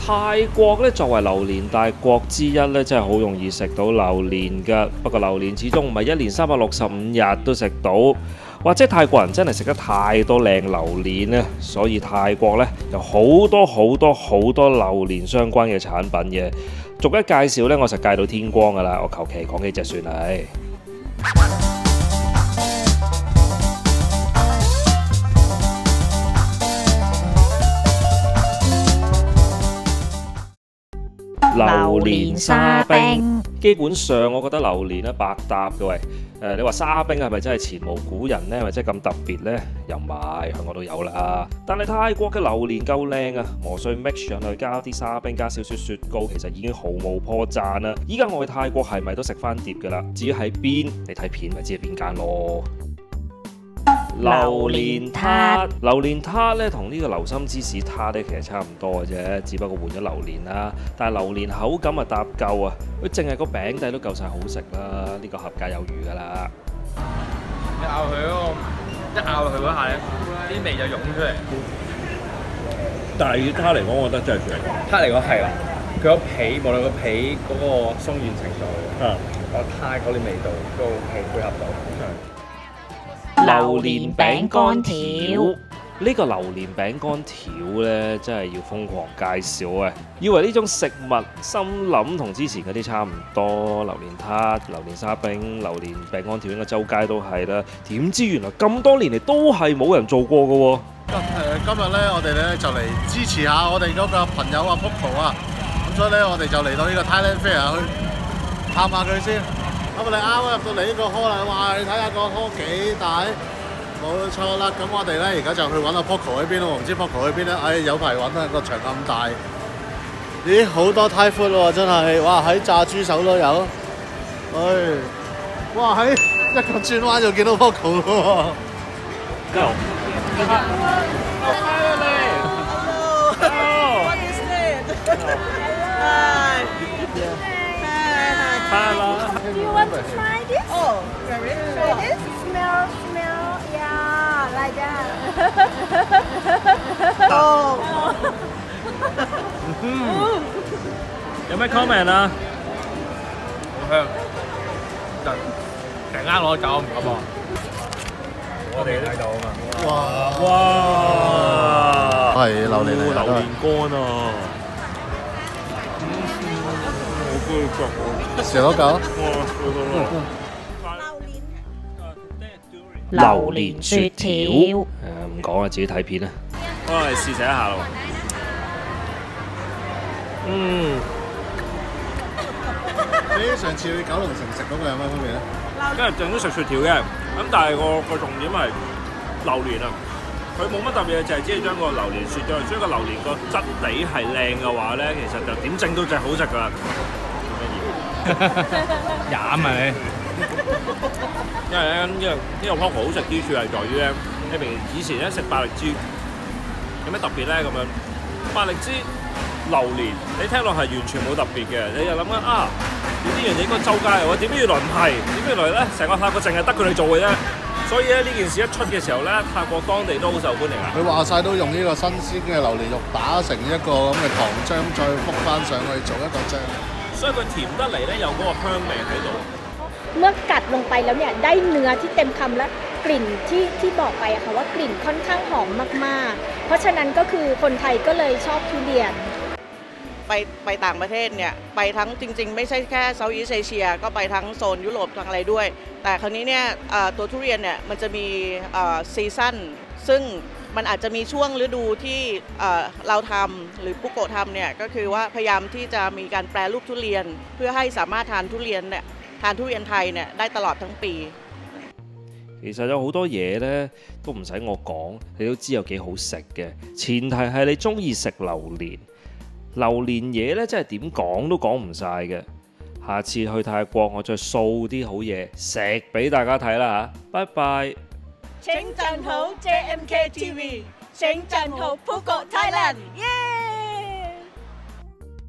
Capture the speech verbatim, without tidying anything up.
泰國咧作為榴蓮大國之一咧，真係好容易食到榴蓮㗎。不過榴蓮始終唔係一年三百六十五日都食到，或者泰國人真係食得太多靚榴蓮咧，所以泰國咧有好多好多好多榴蓮相關嘅產品嘅。逐一介紹咧，我實介到天光㗎啦，我求其講幾隻算啦。榴蓮沙冰，基本上我覺得榴蓮咧百搭嘅喂。誒，你話沙冰係咪真係前無古人呢？係咪真係咁特別呢？又唔係，香港都有啦。但係泰國嘅榴蓮夠靚啊，磨碎 mix 上去，加啲沙冰，加少少雪糕，其實已經毫無破綻啦。依家我去泰國係咪都食翻碟㗎啦？至於喺邊，你睇片咪知係邊間咯。榴蓮撻，榴蓮撻咧同呢個流心芝士撻咧其實差唔多嘅啫，只不過換咗榴蓮啦。但係榴蓮口感啊搭夠啊，佢淨係個餅底都夠晒好食啦，呢、這個合格有餘㗎啦。 你咬佢嗰個，一咬佢嗰下咧，啲味就湧出嚟。 但係以撻嚟講，我覺得真係最撻嚟講係啦，佢個皮無論個皮嗰個鬆軟程度，啊，個撻嗰啲味道都 OK 配合到。 榴蓮餅乾條，呢個榴蓮餅乾條呢，真係要瘋狂介紹啊！以為呢種食物，心諗同之前嗰啲差唔多，榴蓮撻、榴蓮沙冰、榴蓮餅乾條應該周街都係啦。點知原來咁多年嚟都係冇人做過嘅喎。 誒，今日呢，我哋咧就嚟支持下我哋嗰個朋友阿 Poco 啊，咁所以咧我哋就嚟到呢個 Thailand Fair 去探下佢先。咁我哋啱啱入到嚟呢個 hall 啦，哇！你睇下個 hall 幾大，冇錯啦。咁我哋咧而家就去揾阿 Poco 喺邊咯，唔知 Poco 喺邊咧？唉，有排揾啊，個場咁大。咦，好多 Thai food 喎，真係！哇，喺炸豬手都有。唉，哇！喺一個轉彎就見到 Poco 咯。Go！ What is it? Hi. Hello. Do you want to try this? Oh, very Try this? Smell, smell, yeah, like that. Oh. 有咩 comment 啊？ 好香，真成間攞走唔敢啊！我哋睇到啊嘛。 哇！哇！係榴蓮嚟榴蓮乾啊！好杯腳喎。 食多嚿。 榴蓮雪條，誒唔講啦，自己睇片啦。 我嚟試食一下咯。嗯。 比上次去九龍城食嗰個有咩分別咧？ 今日淨都食雪條嘅，咁但係個個重點係榴蓮啊！佢冇乜特別嘅，就係只係將個榴蓮雪咗，所以個榴蓮個質地係靚嘅話咧，其實就點整都就係好食噶啦。 飲啊你！ 因為咧呢個呢個 Poco 好食之處係在於咧，你平時以前咧食百力滋有咩特別咧咁樣？百力滋榴蓮你聽落係完全冇特別嘅，你就諗緊啊呢樣嘢應該周街嘅喎，點知原來唔係，點知原來咧成個泰國淨係得佢哋做嘅啫。所以咧呢件事一出嘅時候咧，泰國當地都好受歡迎啊！ 佢話晒都用呢個新鮮嘅榴蓮肉打成一個咁嘅糖漿，再覆翻上去做一個醬。 所以佢甜得嚟咧，有嗰個香味喺度。 เมื่อกัดลงไปแล้วเนี่ยได้เนื้อที่เต็มคำและกลิ่นที่ที่บอกไปอะค่ะว่ากลิ่นค่อนข้างหอมมากๆเพราะฉะนั้นก็คือคนไทยก็เลยชอบทุเรียนไปไปต่างประเทศเนี่ยไปทั้งจริงๆไม่ใช่แค่เซาท์อีสต์เอเชียก็ไปทั้งโซนยุโรปทั้งอะไรด้วยแต่คราวนี้เนี่ยตัวทุเรียนเนี่ยมันจะมีซีซั่นซึ่งมันอาจจะมีช่วงฤดูที่เราทำหรือปุโกะทำเนี่ยก็คือว่าพยายามที่จะมีการแปรรูปทุเรียนเพื่อให้สามารถทานทุเรียนเนี่ยทานทุเรียนไทยเนี่ยได้ตลอดทั้งปี。 其實有好多嘢呢都唔使我講，你都知有幾好食嘅。前提係你中意食榴蓮。榴蓮嘢呢真係點講都講唔晒嘅。下次去泰國我再掃啲好嘢食俾大家睇啦嚇，拜拜。 請讚好 J M K T V， 請讚好 Phuket Thailand，耶！